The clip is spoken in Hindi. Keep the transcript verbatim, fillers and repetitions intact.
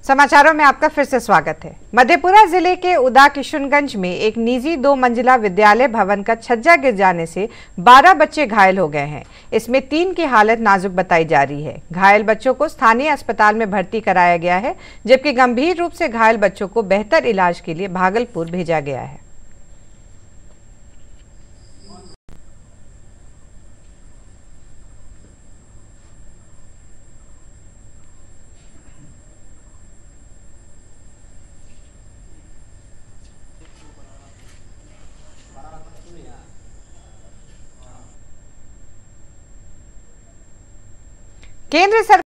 समाचारों में आपका फिर से स्वागत है। मधेपुरा जिले के उदा किशुनगंज में एक निजी दो मंजिला विद्यालय भवन का छज्जा गिर जाने से बारह बच्चे घायल हो गए हैं। इसमें तीन की हालत नाजुक बताई जा रही है। घायल बच्चों को स्थानीय अस्पताल में भर्ती कराया गया है, जबकि गंभीर रूप से घायल बच्चों को बेहतर इलाज के लिए भागलपुर भेजा गया है। केंद्र सरकार